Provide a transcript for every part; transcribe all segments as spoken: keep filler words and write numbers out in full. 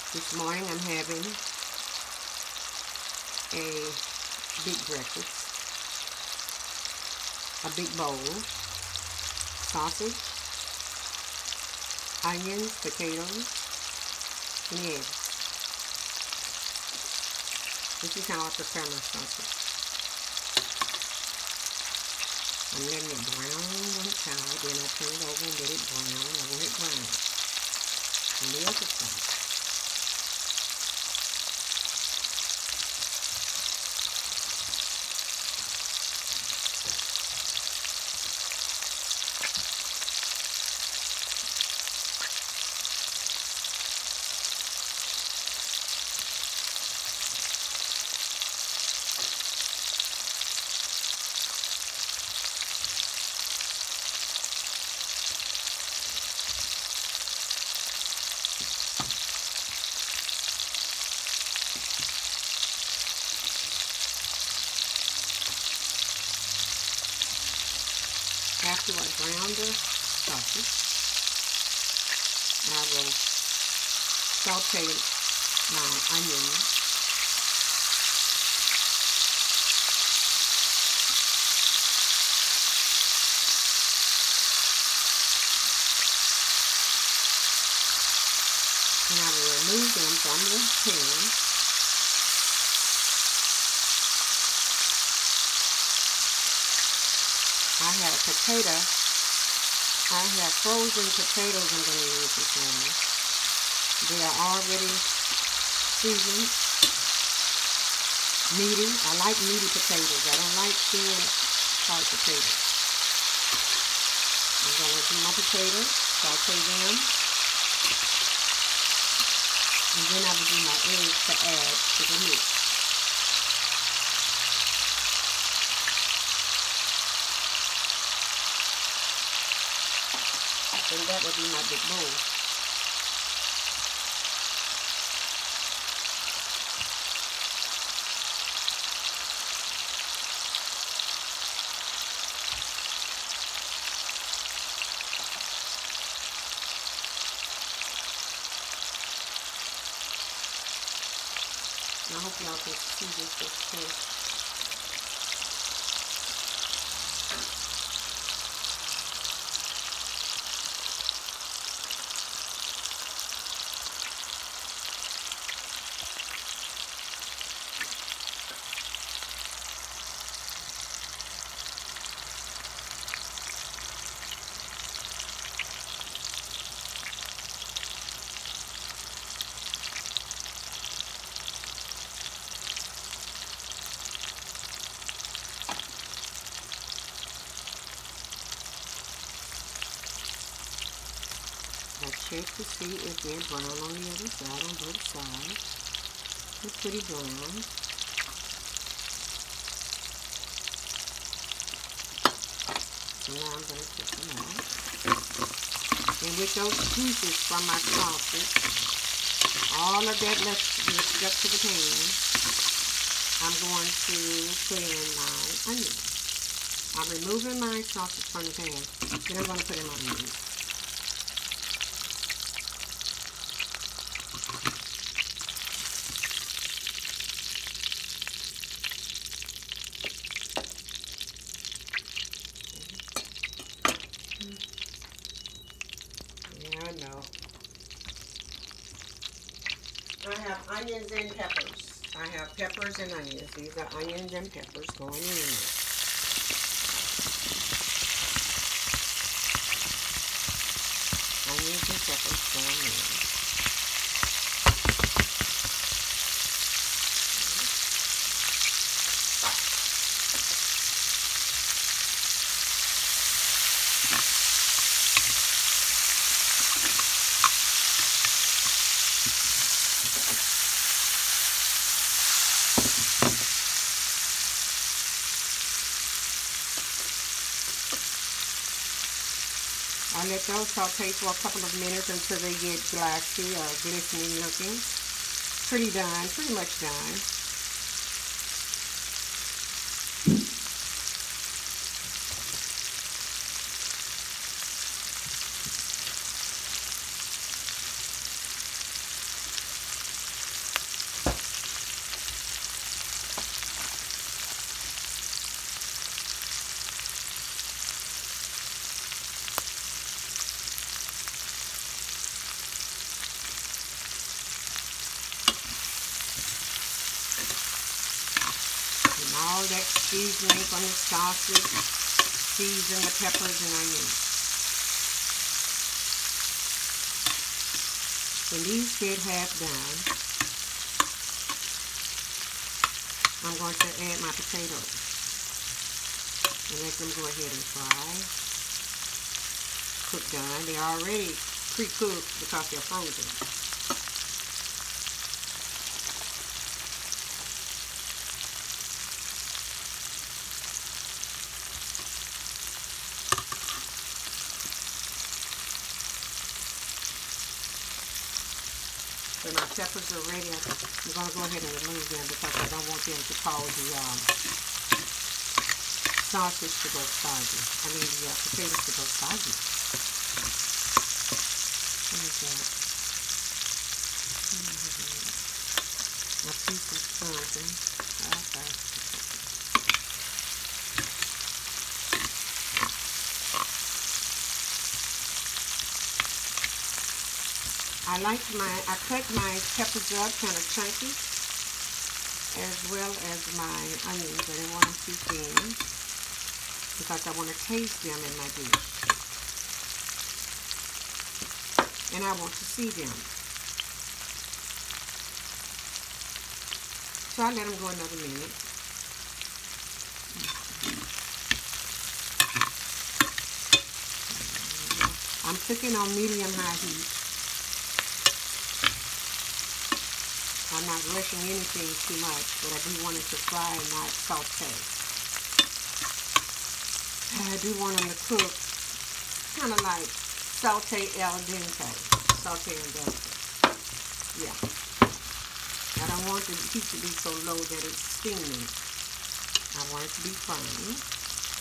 This morning I'm having a big breakfast, a big bowl, sausage, onions, potatoes, and eggs. This is how I prepare my sausage. I'm letting it brown on one side, then I turn it over and let it brown. I want it brown on the other side. After I brown the sausage, I will saute my onions. And I will remove them from the pan. I have a potato. I have frozen potatoes I'm going to use this morning. They are already seasoned, meaty. I like meaty potatoes. I don't like thin, hard potatoes. I'm going to do my potatoes, saute them, and then I will do my eggs to add to the mix. And that will be my big bowl. I hope y'all can see this okay. I check to see if they're brown on the other side, on both sides. They're pretty brown. So now I'm going to take them out. And with those pieces from my sausage, all of that left stuck to the pan, I'm going to put in my onions. I'm removing my sausage from the pan, then I'm going to put in my onions. I know. I have onions and peppers. I have peppers and onions. These are onions and peppers going in there. Onions and peppers going in. I let those saute for a couple of minutes until they get glassy or glistening looking. Pretty done, pretty much done. that seasoning from the sausage, season the peppers and onions. When these get half done, I'm going to add my potatoes and let them go ahead and fry. Cook done. They're already pre-cooked because they're frozen. When my peppers are ready, I'm going to go ahead and remove them because I don't want them to cause the um, sausage to go soggy. I mean the uh, potatoes to go soggy. What is that? A piece of something. Okay. I like my, I cut my peppers up kind of chunky, as well as my onions. I didn't want them too thin, because I want to taste them in my dish. And I want to see them. So I let them go another minute. I'm cooking on medium-high heat. I'm not rushing anything too much, but I do want it to fry and not saute. I do want them to cook kind of like saute al dente. Saute al dente. Yeah. I don't want the heat to be so low that it's steaming. I want it to be firm.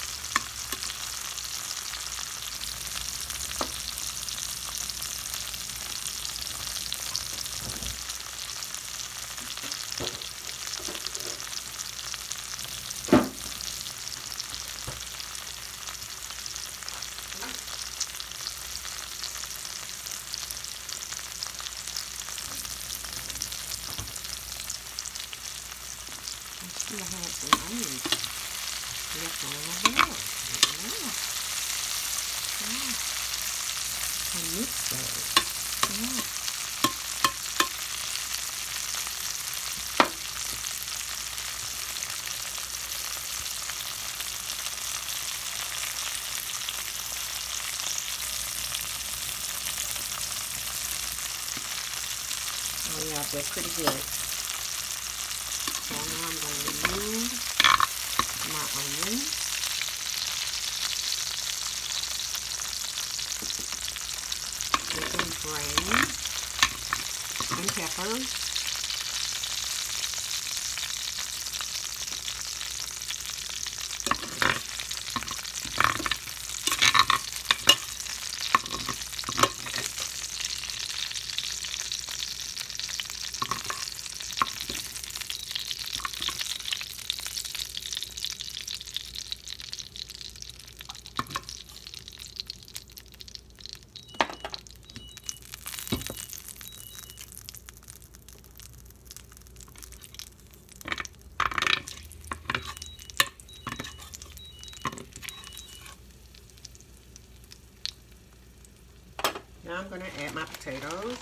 I had some onions left on my bowl. Yeah. Yeah. I mixed those. Yeah. Oh yeah, they're pretty good. So now I'm going to remove my onions. Let them drain. And peppers. Now I'm going to add my potatoes.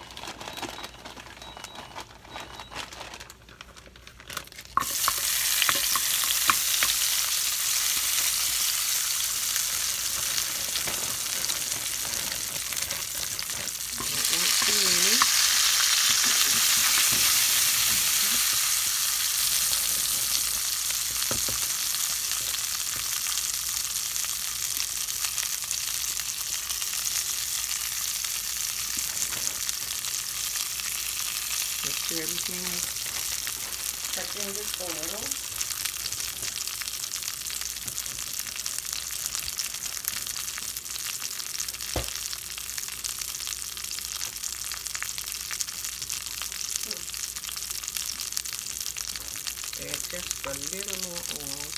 Make sure everything is touching this oil. Add just a little more oil.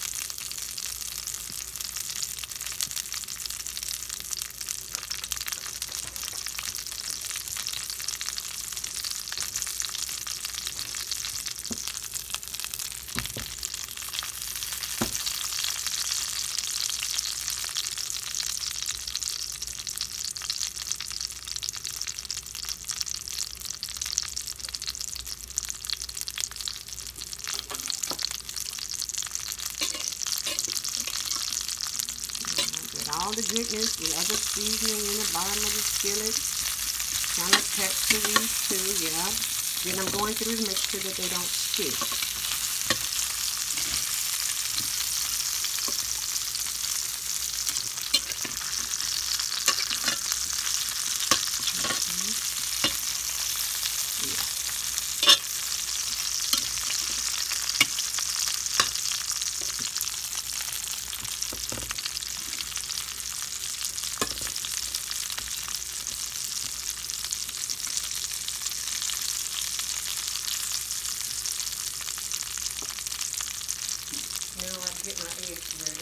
the goodness, the other seasoning in the bottom of the skillet. Kind of texture these too, yeah. Then I'm going through to make sure that they don't stick. Now I get my eggs ready.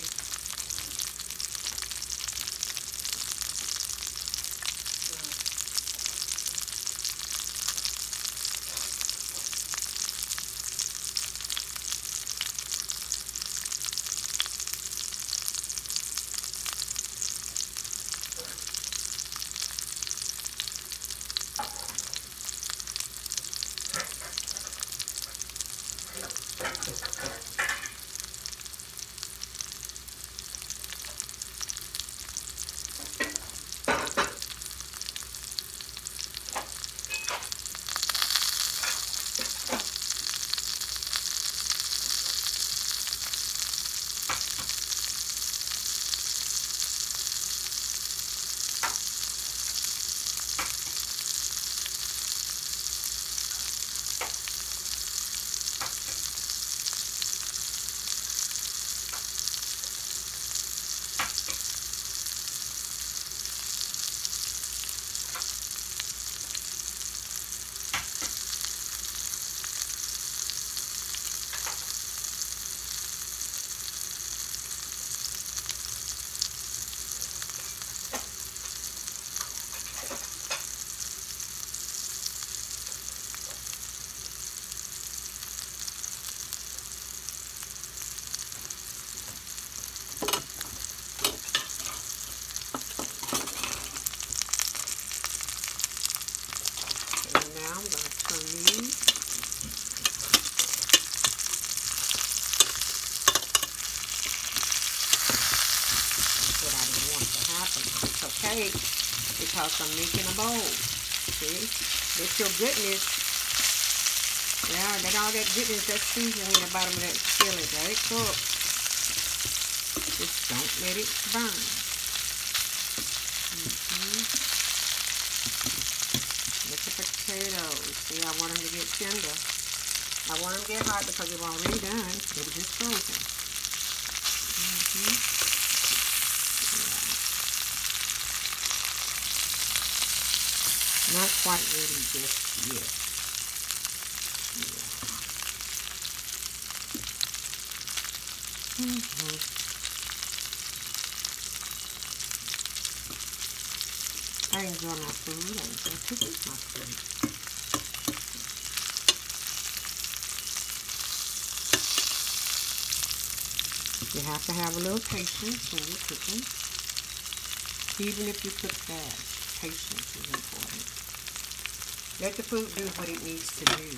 Okay, because I'm making a bowl. See? Let your goodness, yeah, let all that goodness, that seasoning in the bottom of that skillet, let it cook. Just don't let it burn. Mm-hmm. Let the potatoes, see, I want them to get tender. I want them to get hot because they've already done. They're just frozen. Mm-hmm. Not quite ready just yet. Yeah. Mm-hmm. I enjoy my food. I enjoy cooking my food. You have to have a little patience when you're cooking. Even if you cook fast, patience is important. Let the food do what it needs to do.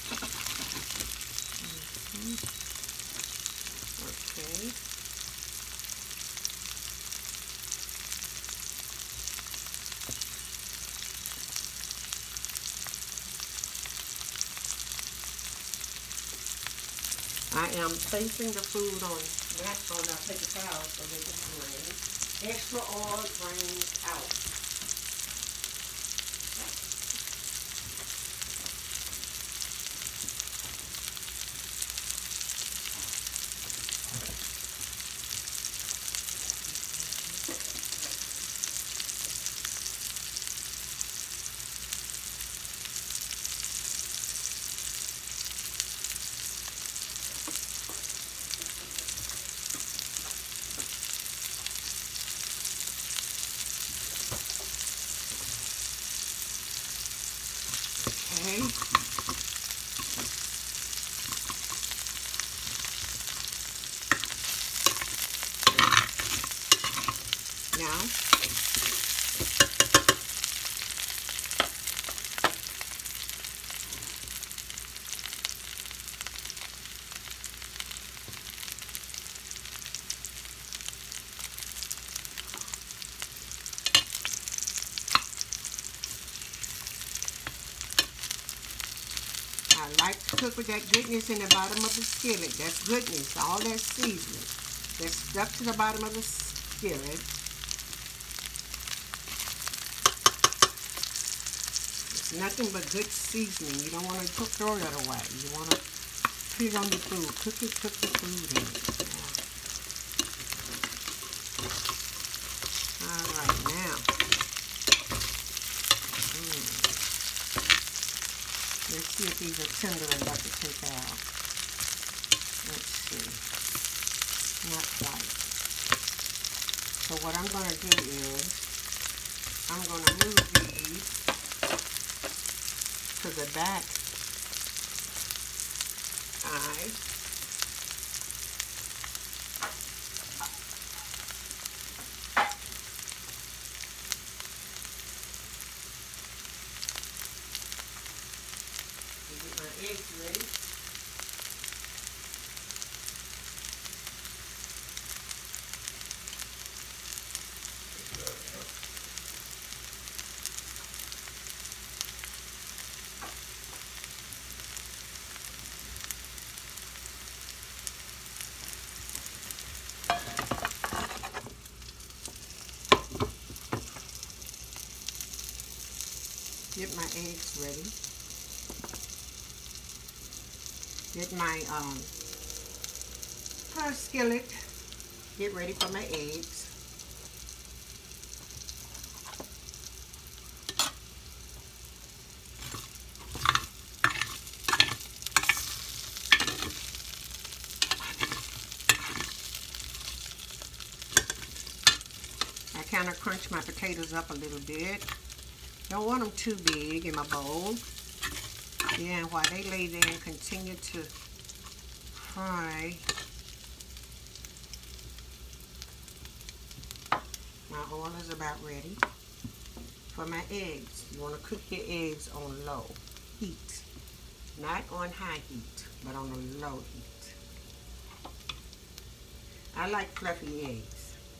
Mm-hmm. Okay. I am placing the food on that on a paper towel so they can drain. Extra oil drains out. Okay. Now, I like to cook with that goodness in the bottom of the skillet. That's goodness, all that seasoning that's stuck to the bottom of the skillet. It's nothing but good seasoning. You don't want to cook, throw that away. You want to put it on your food. Cook it, cook the food in it. Yeah. All right, now. Mm. Let's see if these are tender enough to take out. Let's see. Not quite. So what I'm going to do is, I'm going to move these to the back eye. Get my eggs ready. Get my eggs ready. Get my um, uh, skillet. Get ready for my eggs. I kind of crunch my potatoes up a little bit. Don't want them too big in my bowl. Yeah, and while they lay there and continue to fry, my oil is about ready for my eggs. You want to cook your eggs on low heat. Not on high heat, but on a low heat. I like fluffy eggs.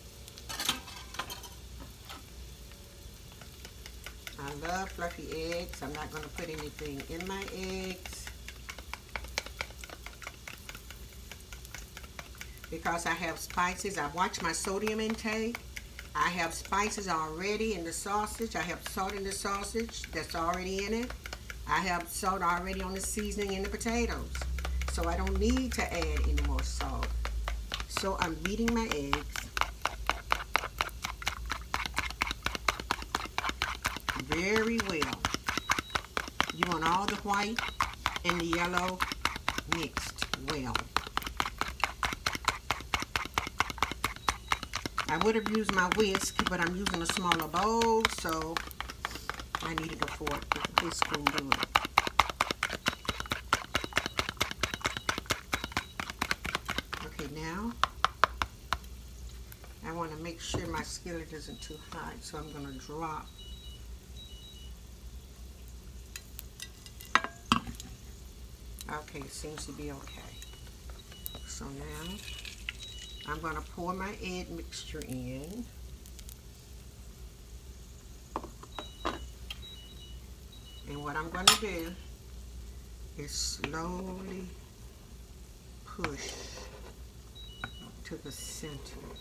I love fluffy eggs. I'm not going to put anything in my eggs because I have spices. I watch my sodium intake. I have spices already in the sausage. I have salt in the sausage that's already in it. I have salt already on the seasoning in the potatoes. So I don't need to add any more salt. So I'm beating my eggs very well. You want all the white and the yellow mixed well. I would have used my whisk, but I'm using a smaller bowl, so I needed a fork. The whisk will do it. Okay, now I want to make sure my skillet isn't too hot, so I'm going to drop Okay, it seems to be okay. So now I'm going to pour my egg mixture in. And what I'm going to do is slowly push to the center.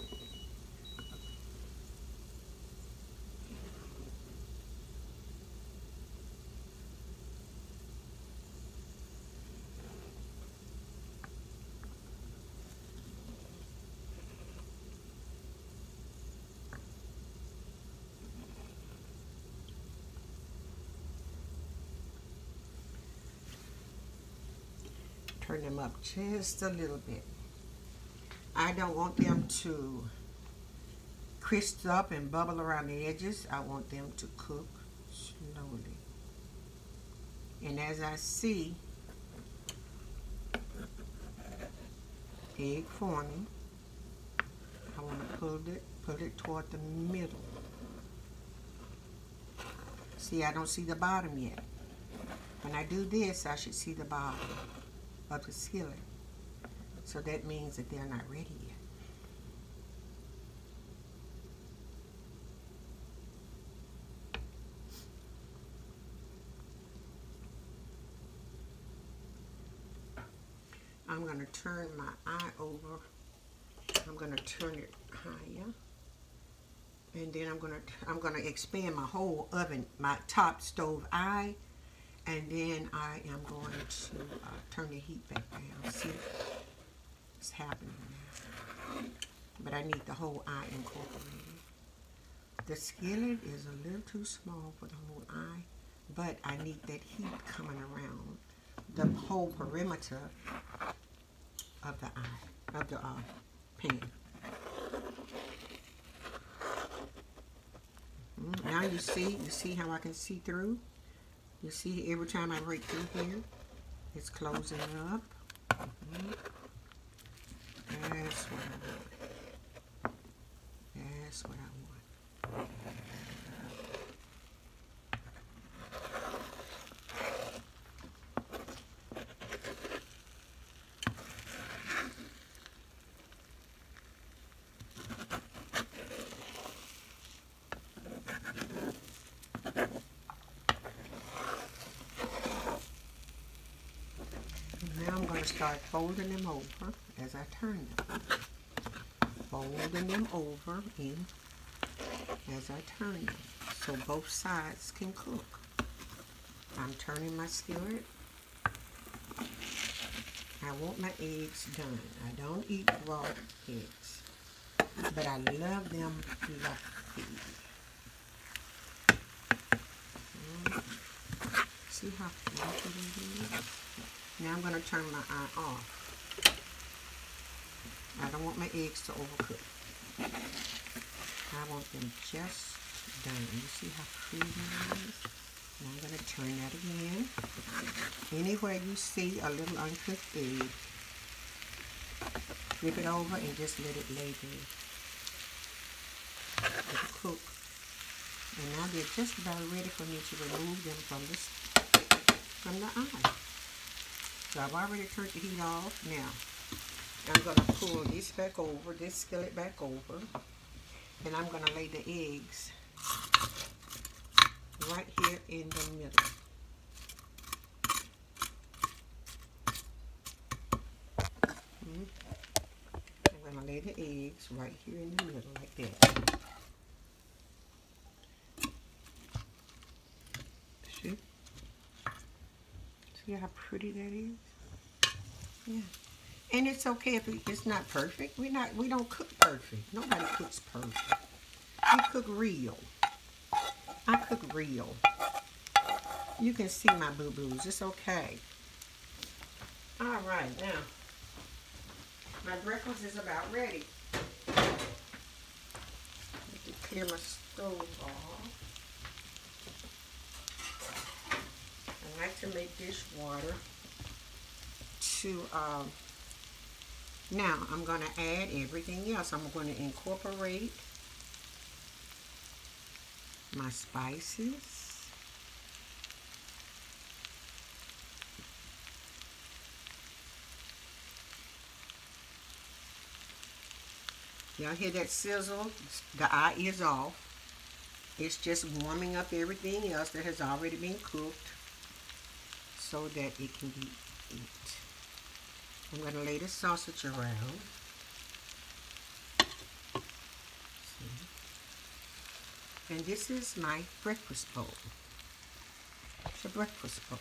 Turn them up just a little bit. I don't want them to crisp up and bubble around the edges. I want them to cook slowly. And as I see egg forming, I want to pull it, pull it toward the middle. See, I don't see the bottom yet. When I do this, I should see the bottom of the skillet. So that means that they're not ready yet. I'm going to turn my eye over. I'm going to turn it higher. And then I'm going to I'm going to expand my whole oven, my top stove eye. And then I am going to uh, turn the heat back down. See, it's happening now. But I need the whole eye incorporated. The skillet is a little too small for the whole eye, but I need that heat coming around the whole perimeter of the eye, of the uh, pan. Mm-hmm. Now you see, you see how I can see through? You see every time I break through here, it's closing up. Mm-hmm. That's what I want. That's what I want. Now I'm going to start folding them over as I turn them. Folding them over in as I turn them so both sides can cook. I'm turning my skillet. I want my eggs done. I don't eat raw eggs, but I love them fluffy. See how fluffy it is? Now I'm going to turn my eye off. I don't want my eggs to overcook. I want them just done. You see how pretty that is? Now I'm going to turn that again. Anywhere you see a little uncooked egg, flip it over and just let it lay there. It'll cook. And now they're just about ready for me to remove them from this from the eye. So I've already turned the heat off. Now I'm going to pull this back over, this skillet back over, and I'm going to lay the eggs right here in the middle. Mm-hmm. I'm going to lay the eggs right here in the middle like that. See? See how pretty that is? Yeah. And it's okay if it's not perfect. We're not, we don't cook perfect. Nobody cooks perfect. We cook real. I cook real. You can see my boo-boos. It's okay. All right, now, my breakfast is about ready. Let me clear my stove off. I like to make dishwater to, um, now I'm going to add everything else. I'm going to incorporate my spices. Y'all hear that sizzle? The eye is off. It's just warming up everything else that has already been cooked so that it can be eaten. I'm going to lay the sausage around. See? And this is my breakfast bowl. It's a breakfast bowl.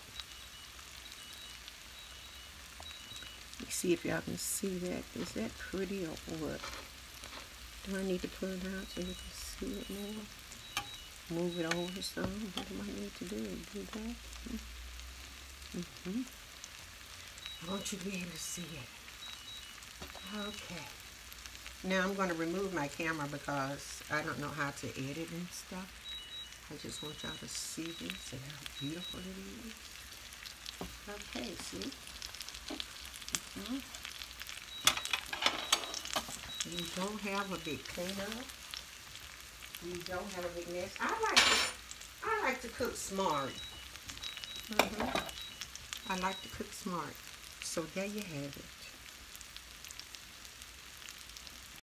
Let me see if y'all can see that. Is that pretty or what? Do I need to pull it out so you can see it more? Move it over some? What do I need to do? Do that? Mm-hmm. I want you to be able to see it. Okay. Now I'm going to remove my camera because I don't know how to edit and stuff. I just want y'all to see this and how beautiful it is. Okay, see? Mm-hmm. You don't have a big cleanup. You don't have a big mess. I like to, I like to cook smart. Mm-hmm. I like to cook smart. So there you have it.